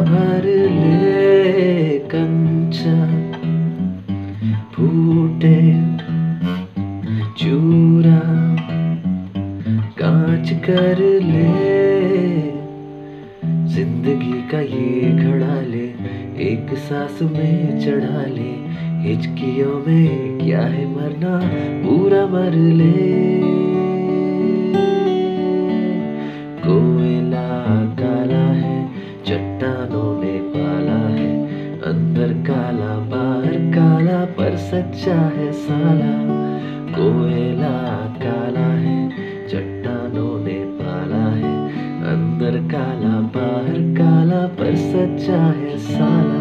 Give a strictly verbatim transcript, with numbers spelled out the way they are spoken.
भर ले कंचा, फूटे चूरा कांच कर ले। जिंदगी का ये घड़ा ले, एक सांस में चढ़ा ले। हिचकियों में क्या है मरना, पूरा मर ले। कोयला काला है, चट्टानों ने पाला है। अंदर काला बाहर काला, पर सच्चा है साला। कोयला काला है, चट्टानों ने पाला है। अंदर काला बाहर काला, पर सच्चा है साला।